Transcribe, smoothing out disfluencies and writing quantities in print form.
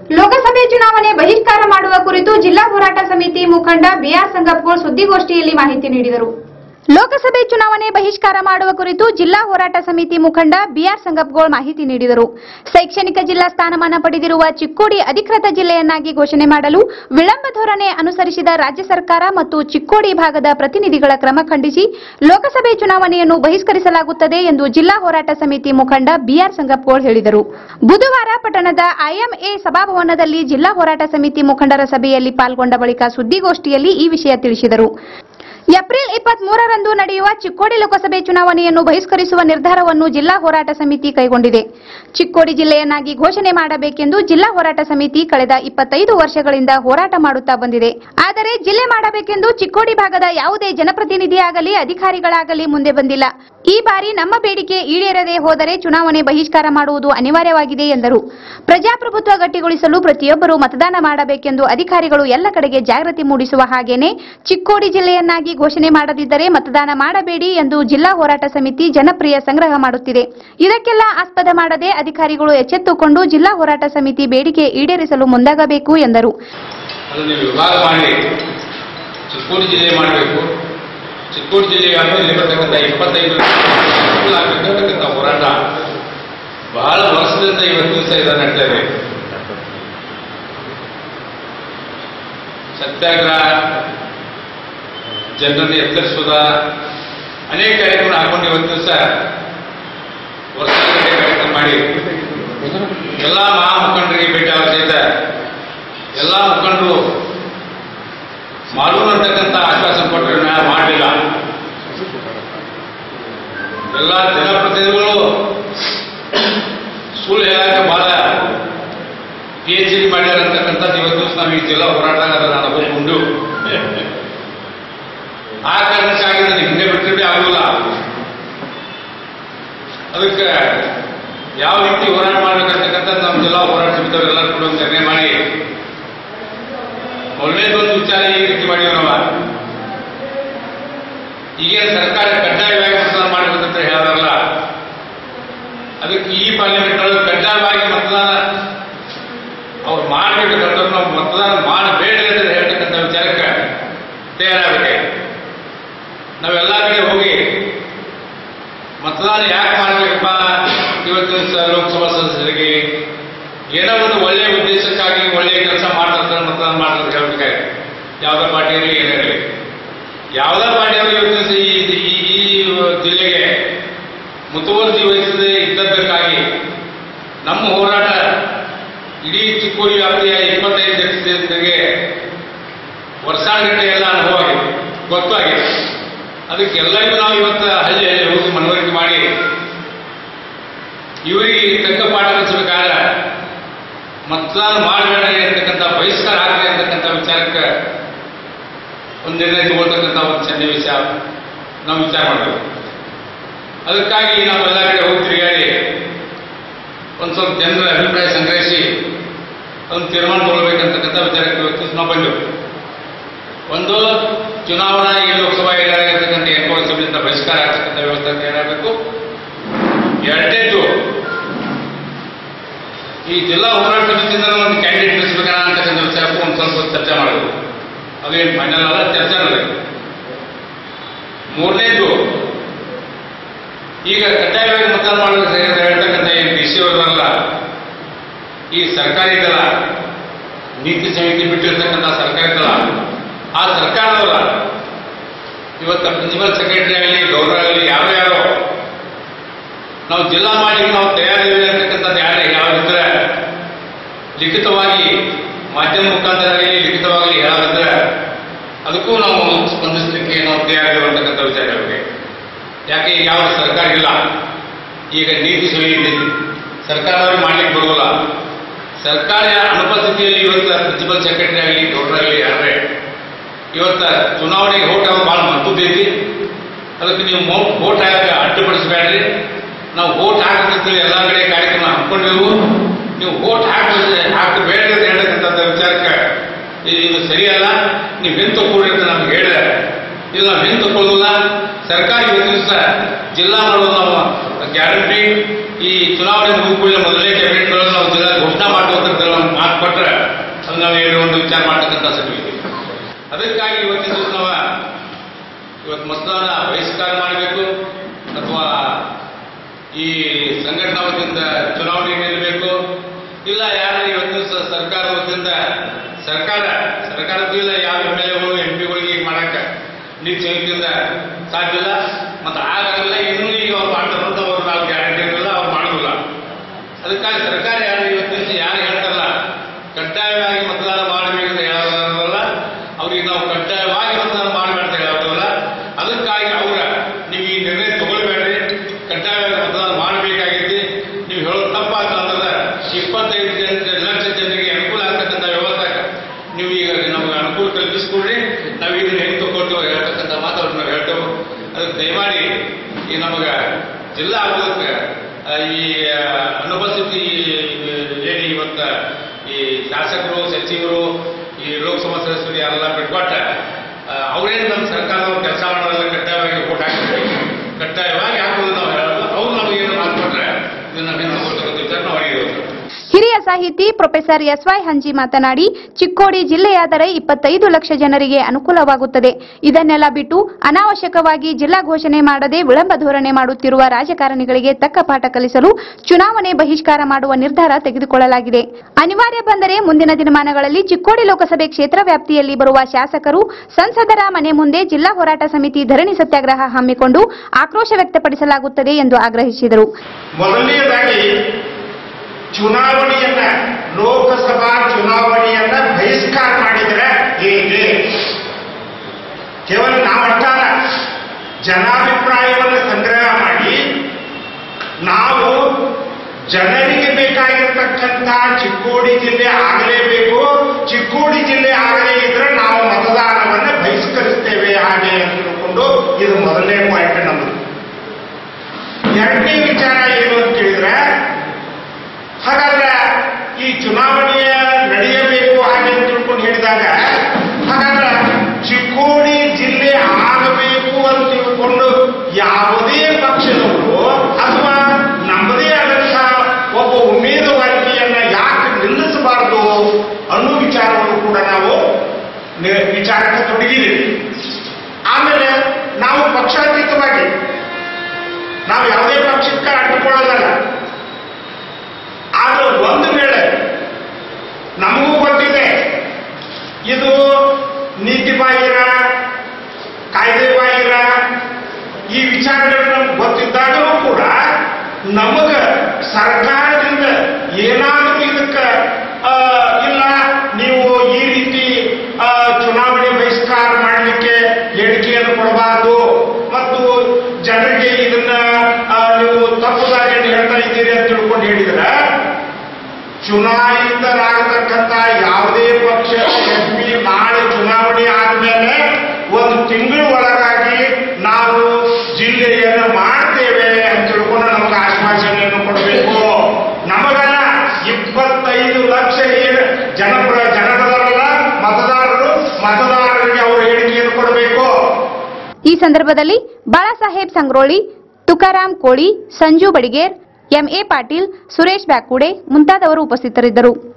ಲೋಕಸಭೆ ಚುನಾವಣೆ ಬಹಿಷ್ಕಾರ ಮಾಡುವ ಕುರಿತು ಜಿಲ್ಲಾ ಹೋರಾಟ ಸಮಿತಿ ಮುಖಂಡ ಬಿಆರ್ ಸಂಗಪ್ಪಗೋಳ್ ಸುದ್ದಿಗೋಷ್ಠಿಯಲ್ಲಿ ಮಾಹಿತಿ ನೀಡಿದರು. ಲೋಕಸಭೆ ಚುನಾವಣೆ ಬಹಿಷ್ಕಾರ ಮಾಡುವ ಕುರಿತು ಜಿಲ್ಲಾ ಹೋರಾಟ ಸಮಿತಿ ಮುಖಂಡ ಬಿಆರ್ ಸಂಗಪ್ಪಗೋಳ್ ಮಾಹಿತಿ ನೀಡಿದರು. ಶೈಕ್ಷಣಿಕ ಜಿಲ್ಲಾ ಸ್ಥಾನಮಾನ ಪಡೆದಿರುವ ಚಿಕ್ಕೋಡಿ ಅಧಿಕೃತ ಜಿಲ್ಲೆಯನ್ನಾಗಿ ಘೋಷಣೆ ಮಾಡಲು ವಿಳಂಬ ಧೋರಣೆ ಅನುಸರಿಸಿದ ರಾಜ್ಯ ಸರ್ಕಾರ ಮತ್ತು ಚಿಕ್ಕೋಡಿ ಭಾಗದ ಪ್ರತಿನಿಧಿಗಳ ಕ್ರಮ ಖಂಡಿಸಿ ಲೋಕಸಭೆ ಚುನಾವಣೆಯನ್ನು ಬಹಿಷ್ಕರಿಸಲಾಗುತ್ತದೆ ಎಂದು ಜಿಲ್ಲಾ ಹೋರಾಟ ಸಮಿತಿ ಮುಖಂಡ ಬಿಆರ್ ಸಂಗಪ್ಪಗೋಳ್ ಹೇಳಿದರು. ಬುಧವಾರ ಪಟ್ಟಣದ ಐಎಂಎ ಸಭಾಭವನದಲ್ಲಿ ಜಿಲ್ಲಾ ಹೋರಾಟ ಸಮಿತಿ ಮುಖಂಡರ ಸಭೆಯಲ್ಲಿ ಪಾಲ್ಗೊಂಡ ಬಳಿಕ ಸುದ್ದಿಗೋಷ್ಠಿಯಲ್ಲಿ ಈ ವಿಷಯ ತಿಳಿಸಿದರು. ಏಪ್ರಿಲ್ 23ರಂದು ನಡೆಯುವ ಚಿಕ್ಕೋಡಿ ಲೋಕಸಭೆ ಚುನಾವಣೆಯನ್ನು ಬಹಿಷ್ಕರಿಸುವ ನಿರ್ಧಾರವನ್ನು ಜಿಲ್ಲಾ ಹೋರಾಟ ಸಮಿತಿ ಕೈಗೊಂಡಿದೆ. ಚಿಕ್ಕೋಡಿ ಜಿಲ್ಲೆಯನ್ನಾಗಿ ಘೋಷಣೆ ಮಾಡಬೇಕೆಂದು ಜಿಲ್ಲಾ ಹೋರಾಟ ಸಮಿತಿ ಕಳೆದ 25 ವರ್ಷಗಳಿಂದ ಹೋರಾಟ ಮಾಡುತ್ತಾ ಬಂದಿದೆ. ಆದರೆ ಜಿಲ್ಲೆ ಮಾಡಬೇಕೆಂದು ಚಿಕ್ಕೋಡಿ ಭಾಗದ ಯಾವುದೇ ಜನಪ್ರತಿನಿಧಿಯಾಗಲಿ ಅಧಿಕಾರಿಗಳಾಗಲಿ ಮುಂದೆ ಬಂದಿಲ್ಲ. ಈ ಬಾರಿ ನಮ್ಮ ಬೇಡಿಕೆ ಈಡೇರದೆ ಹೋದರೆ ಚುನಾವಣೆ ಬಹಿಷ್ಕಾರ ಮಾಡುವುದು ಅನಿವಾರ್ಯವಾಗಿದೆ ಎಂದರು. ಪ್ರಜಾಪ್ರಭುತ್ವ ಗಟ್ಟಿಗೊಳಿಸಲು ಪ್ರತಿಯೊಬ್ಬರು ಮತದಾನ ಮಾಡಬೇಕೆಂದು ಅಧಿಕಾರಿಗಳು ಎಲ್ಲ ಕಡೆಗೆ ಜಾಗೃತಿ ಮೂಡಿಸುವ ಹಾಗೇನೆ ಚಿಕ್ಕೋಡಿ ಜಿಲ್ಲೆಯನ್ನಾಗಿ ಘೋಷಣೆ ಮಾಡದಿದ್ದರೆ ಮತದಾನ ಮಾಡಬೇಡಿ ಎಂದು ಜಿಲ್ಲಾ ಹೋರಾಟ ಸಮಿತಿ ಜನಪ್ರಿಯ ಸಂಗ್ರಹ ಮಾಡುತ್ತಿದೆ. ಇದಕ್ಕೆಲ್ಲ ಆಸ್ಪದ ಮಾಡದೆ ಅಧಿಕಾರಿಗಳು ಎಚ್ಚೆತ್ತುಕೊಂಡು ಜಿಲ್ಲಾ ಹೋರಾಟ ಸಮಿತಿ ಬೇಡಿಕೆ ಈಡೇರಿಸಲು ಮುಂದಾಗಬೇಕು ಎಂದರು. ಚಿಕ್ಕೋಡಿ ಜಿಲ್ಲೆ ವ್ಯಾಪ್ತಿಯಲ್ಲಿ ಬರ್ತಕ್ಕಂಥ 25 ಹೋರಾಟ ಬಹಳ ವರ್ಷದಿಂದ ಇವತ್ತು ದಿವಸ ಇದನ್ನು ನಡೀತಾ ಇದೆ. ಸತ್ಯಾಗ್ರಹ, ಜನರನ್ನು ಎಚ್ಚರಿಸುವುದ ಅನೇಕ ಕಾರ್ಯಕ್ರಮ ಹಾಕೊಂಡು ಇವತ್ತು ದಿವಸ ವರ್ಷಗಟ್ಟಲೆ ಕಾರ್ಯಕ್ರಮ ಮಾಡಿ ಎಲ್ಲ ಮಹಾ ಮುಖಂಡರಿಗೆ ಭೇಟಿ ಆಗ ಸಹಿತ ಎಲ್ಲ ಮುಖಂಡರು ಮಾಡೋಣ ಅಂತಕ್ಕಂಥ ಆಶ್ವಾಸನೆ ಕೊಟ್ಟರೆ ಮಾಡಲಿಲ್ಲ. ಎಲ್ಲ ಜನಪ್ರತಿನಿಧಿಗಳು ಸುಳ್ಳು ಹೇಳಕ್ಕೆ ಬಹಳ PhD ಮಾಡ್ಯಾರ ಅಂತಕ್ಕಂಥದ್ದು ಇವತ್ತು ನಾವು ಈ ಜಿಲ್ಲಾ ಹೋರಾಟ ನಾನು ಹೋಗ್ಕೊಂಡು ಆ ಕಾರಣಕ್ಕಾಗಿ ನನಗೆ ಹಿಂದೆ ಬಿಟ್ಟರೆ ಆಗೋಲ್ಲ. ಅದಕ್ಕೆ ಯಾವ ರೀತಿ ಹೋರಾಟ ಮಾಡ್ಬೇಕಂತಕ್ಕಂಥದ್ದು ನಮ್ಮ ಜಿಲ್ಲಾ ಹೋರಾಟ ಸಮಿತಿಯವರೆಲ್ಲ ಕೂಡ ಒಂದು ನಿರ್ಣಯ ಮಾಡಿ ಒಳ್ಳೆಯದೊಂದು ವಿಚಾರ ಈ ರೀತಿ ಮಾಡಿವಿ ನಾವು. ಈಗೇನು ಸರ್ಕಾರ ಕಡ್ಡಾಯವಾಗಿ ಮತದಾನ ಮಾಡಬೇಕಂತ ಹೇಳೋದಲ್ಲ, ಅದಕ್ಕೆ ಈ ಪಾರ್ಲಿಮೆಂಟ್ ಒಳಗೆ ಕಡ್ಡಾಯವಾಗಿ ಮತದಾನ ಅವ್ರು ಮಾಡಬೇಕಂತ ನಾವು ಮತದಾನ ಮಾಡಬೇಡ ಅಂತ ಹೇಳ್ತಕ್ಕಂಥ ವಿಚಾರಕ್ಕೆ ತಯಾರಾಗಬೇಕು. ನಾವೆಲ್ಲ ಕಡೆ ಹೋಗಿ ಮತದಾನ ಯಾಕೆ ಮಾಡಬೇಕಪ್ಪ, ಇವತ್ತು ಲೋಕಸಭಾ ಸದಸ್ಯರಿಗೆ ಏನೋ ಒಂದು ಒಳ್ಳೆಯ ಉದ್ದೇಶಕ್ಕಾಗಿ ಒಳ್ಳೆಯ ಕೆಲಸ ಮಾಡ್ತಾರೆ ಮತದಾನ ಮಾಡ್ತಾರೆ ಹೇಳ್ಬೇಕಾಗಿ ಯಾವುದೇ ಪಾರ್ಟಿಯಲ್ಲಿ ಏನಿರಲಿ, ಯಾವುದೇ ಪಾರ್ಟಿಯವರು ಇವತ್ತು ಈ ಜಿಲ್ಲೆಗೆ ಮುತುವರ್ಜಿ ವಹಿಸದೆ ಇದ್ದದ್ದಕ್ಕಾಗಿ ನಮ್ಮ ಹೋರಾಟ ಇಡೀ ಚಿಕ್ಕೋಡಿ ವ್ಯಾಪ್ತಿಯ 25 ಜನರಿಗೆ ವರ್ಷಾನುಗಟ್ಟಲೆ ಎಲ್ಲ ಅನುಭವ ಆಗಿದೆ, ಗೊತ್ತಾಗಿದೆ. ಅದಕ್ಕೆಲ್ಲರಿಗೂ ನಾವು ಇವತ್ತು ಹಳ್ಳಿ ಹೋಗಿ ಮನವರಿಕೆ ಮಾಡಿ ಇವರಿಗೆ ತಕ್ಕ ಪಾಠ ಕಲಿಸಬೇಕಾದ್ರೆ ಮತದಾನ ಮಾಡಬೇಡ ಅಂತಕ್ಕಂಥ ಬಹಿಷ್ಕಾರ ಆಗಲಿ ಅಂತಕ್ಕಂಥ ವಿಚಾರಕ್ಕೆ ಒಂದು ನಿರ್ಣಯ ತಗೊಳ್ತಕ್ಕಂಥ ಒಂದು ಸನ್ನಿವೇಶ ನಾವು ವಿಚಾರ ಮಾಡಬೇಕು. ಅದಕ್ಕಾಗಿ ನಾವು ಎಲ್ಲ ಕಡೆ ಹೋಗಿ ತಿರುಗಾಡಿ ಒಂದು ಸ್ವಲ್ಪ ಜನರ ಅಭಿಪ್ರಾಯ ಸಂಗ್ರಹಿಸಿ ಒಂದು ತೀರ್ಮಾನ ತಗೊಳ್ಬೇಕಂತಕ್ಕಂಥ ವಿಚಾರಕ್ಕೆ ಇವತ್ತು ನಾವು ಬಂದೆವು. ಒಂದು ಚುನಾವಣಾ ಈ ಲೋಕಸಭಾ ಏನಾಗಿರ್ತಕ್ಕಂಥ 8 ವರ್ಷದಿಂದ ಬಹಿಷ್ಕಾರ ಆಗ್ತಕ್ಕಂಥ ವ್ಯವಸ್ಥೆ ಏನಾಗಬೇಕು. ಎರಡನೇದು, ಈ ಜಿಲ್ಲಾ ಹೋರಾಟ ಸಮಿತಿಯಿಂದ ಒಂದು ಕ್ಯಾಂಡಿಡೇಟ್ ಕಳಿಸ್ಬೇಕಣ ಅಂತಕ್ಕಂಥ ವಿಚಾರಕ್ಕೂ ಒಂದು ಸ್ವಲ್ಪ ಚರ್ಚೆ ಮಾಡಬೇಕು. ಅದೇನು ಫೈನಲ್ ಅಲ್ಲ, ಚರ್ಚೆ ಮಾಡಬೇಕು. ಮೂರನೇದು, ಈಗ ಕಡ್ಡಾಯವಾಗಿ ಮತದಾನ ಮಾಡಬೇಕು ಹೇಳ್ತಕ್ಕಂಥ ಏನು DC ಅವರಲ್ಲ, ಈ ಸರ್ಕಾರಿ ದಳ ನೀತಿ ಸಮಿತಿ ಬಿಟ್ಟಿರ್ತಕ್ಕಂಥ ಸರ್ಕಾರಿ ದಳ, ಆ ಸರ್ಕಾರದವರ ಇವತ್ತು ಪ್ರಿನ್ಸಿಪಲ್ ಸೆಕ್ರೆಟರಿ ಆಗಲಿ ಗೌರವ ಆಗಲಿ ಯಾರ್ಯಾರೋ ನಾವು ಜಿಲ್ಲಾ ಮಾಡಲಿಕ್ಕೆ ನಾವು ತಯಾರಿದ್ದೀವಿ ಅಂತಕ್ಕಂಥದ್ದು ಯಾರಿದ್ರೆ ಲಿಖಿತವಾಗಿ ಮಾಧ್ಯಮ ಮುಖಾಂತರ ಆಗಲಿ ಲಿಖಿತವಾಗಿ ಹೇಳೋದಿದ್ರೆ ಅದಕ್ಕೂ ನಾವು ಸ್ಪಂದಿಸಲಿಕ್ಕೆ ನಾವು ತಯಾರಿದ್ದೀವಿ ಅಂತಕ್ಕಂಥ ವಿಚಾರ ಹೇಳಬೇಕು. ಯಾಕೆ ಯಾವ ಸರ್ಕಾರ ಇಲ್ಲ, ಈಗ ನೀತಿ ಸಮಿತಿ ಸರ್ಕಾರದವ್ರಿಗೆ ಮಾಡ್ಲಿಕ್ಕೆ ಬರೋಲ್ಲ. ಸರ್ಕಾರ ಅನುಪಸ್ಥಿತಿಯಲ್ಲಿ ಇವತ್ತು ಪ್ರಿನ್ಸಿಪಲ್ ಸೆಕ್ರೆಟರಿ ಆಗಲಿ ಗೌರವಾಗಲಿ ಯಾರೇ ಇವತ್ತು ಚುನಾವಣೆಗೆ ವೋಟ್ ಆಗೋದು ಭಾಳ ಮಹತ್ವದೈತಿ. ಅದಕ್ಕೆ ನೀವು ವೋಟ್ ಹಾಕಿ ಅಡ್ಡುಪಡಿಸಬೇಡ್ರಿ. ನಾವು ವೋಟ್ ಹಾಕುತ್ತಿದ್ದರೆ ಎಲ್ಲ ಕಡೆ ಕಾರ್ಯಕ್ರಮ ಹಾಕ್ಕೊಂಡಿವು, ನೀವು ವೋಟ್ ಹಾಕಬೇಡ ಹೇಳ್ತಕ್ಕಂಥ ವಿಚಾರಕ್ಕೆ ಇದು ಸರಿಯಲ್ಲ, ನೀವು ಹಿಂದೆ ತಗೊಳ್ರಿ ಅಂತ ನಮ್ಗೆ ಹೇಳಿದೆ. ಇಲ್ಲ, ನಾವು ಹಿಂದೆ ತಗೊಳ್ಳೋದಿಲ್ಲ. ಸರ್ಕಾರ ಇವತ್ತು ದಿವಸ ಜಿಲ್ಲಾ ಮಾಡೋದು ನಾವು ಗ್ಯಾರಂಟಿ. ಈ ಚುನಾವಣೆ ಮುಗಿದ ಮೊದಲೇ ಕ್ಯಾಬಿನೆಟ್ ನಾವು ಜಿಲ್ಲಾ ಘೋಷಣೆ ಮಾಡುವಂತ ಮಾತು ಕೊಟ್ಟರೆ ನಾವು ಏನೋ ಒಂದು ವಿಚಾರ ಮಾಡ್ತಕ್ಕಂಥ ಸಚಿವ. ಅದಕ್ಕಾಗಿ ಇವತ್ತಿನ ದಿವಸ ನಾವು ಇವತ್ತು ಮತದಾನ ಬಹಿಷ್ಕಾರ ಮಾಡಬೇಕು ಅಥವಾ ಈ ಸಂಘಟನಾ ವತಿಯಿಂದ ಚುನಾವಣೆ ನಿಲ್ಲಬೇಕು, ಇಲ್ಲ ಯಾರು ಇವತ್ತಿನ ದಿವಸ ಸರ್ಕಾರದ ವತಿಯಿಂದ ಸರ್ಕಾರದಿಂದ ಯಾವ MLAಗಳು MP ಗಳಿಗೆ ಮಾಡಕ್ಕೆ ನೀತಿ ಸಂಹಿತೆಯಿಂದ ಸಾಧ್ಯ ಇಲ್ಲ. ಮತ್ತು ಆಗಲ್ಲ ಇನ್ನೂ ಈಗ ಅವ್ರು ಮಾಡ್ತಾರಂತ ಅವ್ರು ನಾವು ಗ್ಯಾರಂಟಿ ಇರಲ್ಲ, ಅವ್ರು ಮಾಡೋದಿಲ್ಲ. ಅದಕ್ಕಾಗಿ ಸರ್ಕಾರ ಯಾರು ಇವತ್ತಿನ ಯಾರು ಹೇಳ್ತಾರಲ್ಲ ಕಡ್ಡಾಯವಾಗಿ ಮತದಾನ ಮಾಡಬೇಕಂತ ಹೇಳೋದಲ್ಲ, ಅವ್ರಿಗೆ ನಾವು ಕಡ್ಡಾಯವಾಗಿ ಮತದಾನ ಮಾಡಬೇಕಂತ ಹೇಳೋದಲ್ಲ. ಅದಕ್ಕಾಗಿ ನೀವು ಈ ನಿರ್ಣಯ ತಗೊಳ್ಬೇಡ್ರಿ, ಕಡ್ಡಾಯವಾಗಿ ಮತದಾನ ಮಾಡಬೇಕಾಗೈತಿ. ನೀವು ಹೇಳೋದು ತಪ್ಪಾಗ್ತಂದ್ರೆ 25 ಲಕ್ಷ ಜನರಿಗೆ ಅನುಕೂಲ ಆಗ್ತಕ್ಕಂಥ ವ್ಯವಸ್ಥೆ ನೀವು ಈಗ ನಮಗೆ ಅನುಕೂಲ ಕಲ್ಪಿಸ್ಕೊಡ್ರಿ, ನಾವು ಇದನ್ನ ಹೆಂಗೆ ತಗೊಳ್ತೇವೆ ಹೇಳ್ತಕ್ಕಂಥ ಮಾತನ್ನು ನಾವು ಹೇಳ್ತೇವೆ. ಅದಕ್ಕೆ ದಯಮಾಡಿ ಈ ನಮಗೆ ಜಿಲ್ಲಾ ಆಗೋದಕ್ಕೆ ಈ ಅನುಪಸ್ಥಿತಿ ಏನು ಇವತ್ತು ಈ ಶಾಸಕರು ಸಚಿವರು ಈ ಲೋಕಸಭಾ ಸದಸ್ಯರು ಯಾರೆಲ್ಲ ಬಿಟ್ಕೊಟ್ಟ ಅವರೇನು ನಮ್ಮ ಸರ್ಕಾರದವ್ರು ಕೆಲಸ ಮಾಡೋದೆಲ್ಲ ಕಡ್ಡಾಯವಾಗಿ ಓಟ್ ಹಾಕ್ತೀವಿ, ಕಡ್ಡಾಯವಾಗಿ ಹಾಕೋದು ನಾವು ಹೇಳೋಲ್ಲ. ಅವ್ರು ನಮಗೇನು ಮಾತ್ಕೊಟ್ರೆ ಇದನ್ನ ನಾವು ಅಡಿಗೆ. ಹಿರಿಯ ಸಾಹಿತಿ ಪ್ರೊಫೆಸರ್ SY ಹಂಜಿ ಮಾತನಾಡಿ, ಚಿಕ್ಕೋಡಿ ಜಿಲ್ಲೆಯಾದರೆ 25 ಲಕ್ಷ ಜನರಿಗೆ ಅನುಕೂಲವಾಗುತ್ತದೆ. ಇದನ್ನೆಲ್ಲ ಬಿಟ್ಟು ಅನಾವಶ್ಯಕವಾಗಿ ಜಿಲ್ಲಾ ಘೋಷಣೆ ಮಾಡದೆ ವಿಳಂಬ ಧೋರಣೆ ಮಾಡುತ್ತಿರುವ ರಾಜಕಾರಣಿಗಳಿಗೆ ತಕ್ಕ ಪಾಠ ಕಲಿಸಲು ಚುನಾವಣೆ ಬಹಿಷ್ಕಾರ ಮಾಡುವ ನಿರ್ಧಾರ ತೆಗೆದುಕೊಳ್ಳಲಾಗಿದೆ. ಅನಿವಾರ್ಯ ಬಂದರೆ ಮುಂದಿನ ದಿನಮಾನಗಳಲ್ಲಿ ಚಿಕ್ಕೋಡಿ ಲೋಕಸಭೆ ಕ್ಷೇತ್ರ ವ್ಯಾಪ್ತಿಯಲ್ಲಿ ಬರುವ ಶಾಸಕರು ಸಂಸದರ ಮನೆ ಮುಂದೆ ಜಿಲ್ಲಾ ಹೋರಾಟ ಸಮಿತಿ ಧರಣಿ ಸತ್ಯಾಗ್ರಹ ಹಮ್ಮಿಕೊಂಡು ಆಕ್ರೋಶ ವ್ಯಕ್ತಪಡಿಸಲಾಗುತ್ತದೆ ಎಂದು ಆಗ್ರಹಿಸಿದರು. ಚುನಾವಣೆಯನ್ನ ಲೋಕಸಭಾ ಚುನಾವಣೆಯನ್ನ ಬಹಿಷ್ಕಾರ ಮಾಡಿದರೆ ಹೇಗೆ? ಕೇವಲ ನಾವಷ್ಟಲ್ಲ, ಜನಾಭಿಪ್ರಾಯವನ್ನು ಸಂಗ್ರಹ ಮಾಡಿ ನಾವು ಜನರಿಗೆ ಬೇಕಾಗಿರತಕ್ಕಂಥ ಚಿಕ್ಕೋಡಿ ಜಿಲ್ಲೆ ಆಗಲೇಬೇಕು, ಚಿಕ್ಕೋಡಿ ಜಿಲ್ಲೆ ಆಗಲೇ ಇದ್ರೆ ನಾವು ಮತದಾನವನ್ನು ಬಹಿಷ್ಕರಿಸ್ತೇವೆ ಹಾಗೆ ಅಂತ ತಿಳ್ಕೊಂಡು ಇದು ಮೊದಲನೇ ಪಾಯಿಂಟ್ ನಮ್ಮದು. ಎರಡನೇ ವಿಚಾರ ಏನು ಅಂತ ಹೇಳಿದ್ರೆ, ಹಾಗಾದ್ರೆ ಈ ಚುನಾವಣೆಯ ನಡೆಯಬೇಕು ಹಾಗೆ ಅಂತ ತಿಳ್ಕೊಂಡು ಹೇಳಿದಾಗ ಹಾಗಾದ್ರೆ ಚಿಕ್ಕೋಡಿ ಜಿಲ್ಲೆ ಆಗಬೇಕು ಅಂತ ತಿಳ್ಕೊಂಡು ಯಾವುದೇ ಪಕ್ಷದವರು ಅಥವಾ ನಮ್ಮದೇ ಆದಂತಹ ಒಬ್ಬ ಉಮೇದುವಾರಿಕೆಯನ್ನ ಯಾಕೆ ನಿಲ್ಲಿಸಬಾರದು ಅನ್ನೋ ವಿಚಾರವನ್ನು ಕೂಡ ನಾವು ವಿಚಾರಕ್ಕೆ ತೊಡಗಿದ್ದೀವಿ. ಆಮೇಲೆ ನಾವು ಪಕ್ಷಾತೀತವಾಗಿ ನಾವು ಯಾವುದೇ ಪಕ್ಷಕ್ಕೆ ಅಡ್ಡಿಕೊಳ್ಳೋದಲ್ಲ. ಆದ್ರೆ ಒಂದು ವೇಳೆ ನಮಗೂ ಗೊತ್ತಿದೆ ಇದು ನೀತಿ ಬಾಹಿರ, ಕಾಯ್ದೆ ಬಾಹಿರ, ಈ ವಿಚಾರಗಳು ನಮ್ಗೆ ಗೊತ್ತಿದ್ದಾಗಲೂ ಕೂಡ ನಮಗ ಸರ್ಕಾರದಿಂದ ಏನಾದರೂ ಇದಕ್ಕೆ ಇಲ್ಲ ನೀವು ಈ ರೀತಿ ಚುನಾವಣೆ ಬಹಿಷ್ಕಾರ ಮಾಡಲಿಕ್ಕೆ ಹೇಳಿಕೆಯನ್ನು ಕೊಡಬಾರದು ಮತ್ತು ಜನರಿಗೆ ಇದನ್ನ ನೀವು ತಪ್ಪು ದಾರಿಯನ್ನು ಹೇಳ್ತಾ ಇದ್ದೀರಿ ಅಂತ ತಿಳ್ಕೊಂಡು ಹೇಳಿದ್ರೆ, ಚುನಾಯಿತರಾಗತಕ್ಕಂಥ ಯಾವುದೇ ಪಕ್ಷ MP ನಾಳೆ ಚುನಾವಣೆ ಆದ್ಮೇಲೆ 1 ತಿಂಗಳ ಒಳಗಾಗಿ ನಾವು ಜಿಲ್ಲೆಯನ್ನು ಮಾಡ್ತೇವೆ ಅಂತ ತಿಳ್ಕೊಂಡು ನಮ್ಗೆ ಆಶ್ವಾಸನೆಯನ್ನು ಕೊಡಬೇಕು. ನಮಗಲ್ಲ 25 ಲಕ್ಷ ಜನರಲ್ಲ ಮತದಾರರಿಗೆ ಅವರು ಹೇಳಿಕೆಯನ್ನು ಕೊಡಬೇಕು. ಈ ಸಂದರ್ಭದಲ್ಲಿ ಬಾಳಾಸಾಹೇಬ್ ಸಂಗ್ರೋಳಿ, ತುಕಾರಾಮ್ ಕೋಳಿ, ಸಂಜು ಬಡಿಗೇರ್, MA ಪಾಟೀಲ್, ಸುರೇಶ್ ಬ್ಯಾಕುಡೆ ಮುಂತಾದವರು ಉಪಸ್ಥಿತರಿದ್ದರು.